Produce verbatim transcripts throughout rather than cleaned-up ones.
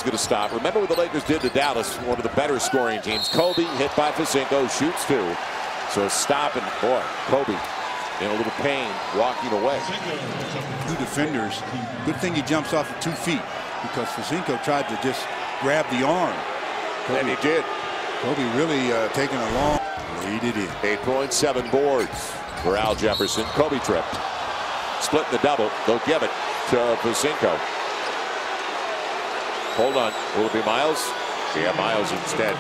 going to stop. Remember what the Lakers did to Dallas, one of the better scoring teams. Kobe hit by Fasinko, shoots two. So stop, and boy, Kobe in a little pain, walking away. Two defenders. Good thing he jumps off at two feet because Fasinko tried to just grab the arm. Kobe, And he did. Kobe really uh, taking a long lead it in. eight point seven boards for Al Jefferson. Kobe tripped. Splitting the double. They'll give it to Fasinko. Hold on. Will it be Miles? Yeah, Miles instead.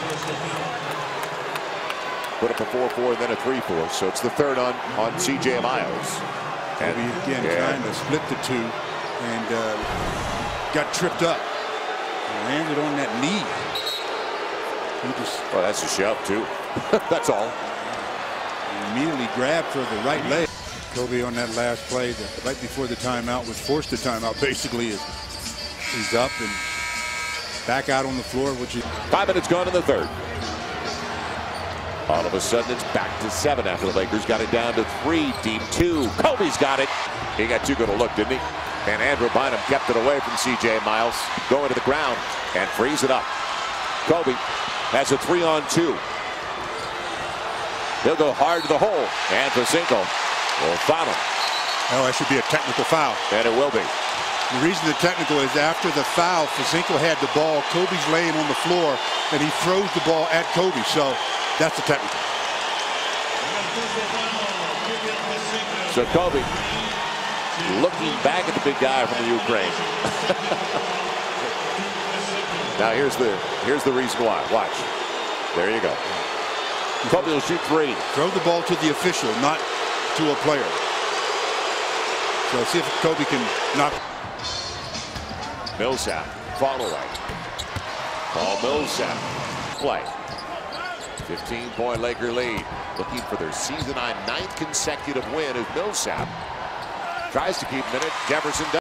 Put up a four four, then a three four. So it's the third on, on C J Miles. And Kobe again yeah. trying to split the two and uh, got tripped up. Landed on that knee. He just, oh, that's a shove, too. That's all. Immediately grabbed for the right leg. Kobe on that last play, that right before the timeout, was forced to timeout. Basically, is he's up and back out on the floor, which is five minutes gone in the third. All of a sudden, it's back to seven after the Lakers got it down to three. Deep two. Kobe's got it. He got too good a look, didn't he? And Andrew Bynum kept it away from C J Miles. Going to the ground and frees it up. Kobe has a three on two. He'll go hard to the hole. And Fasinko will foul him. Oh, that should be a technical foul. And it will be. The reason the technical is after the foul, Fasinko had the ball. Kobe's laying on the floor, and he throws the ball at Kobe. So that's the technical. So Kobe looking back at the big guy from the Ukraine. Now here's the here's the reason why. Watch. There you go. Kobe will shoot three. Throw the ball to the official, not to a player. So see if Kobe can knock. Millsap, fall away. Paul Millsap, play. fifteen point Laker lead. Looking for their season high ninth consecutive win as Millsap tries to keep him in it. Jefferson does.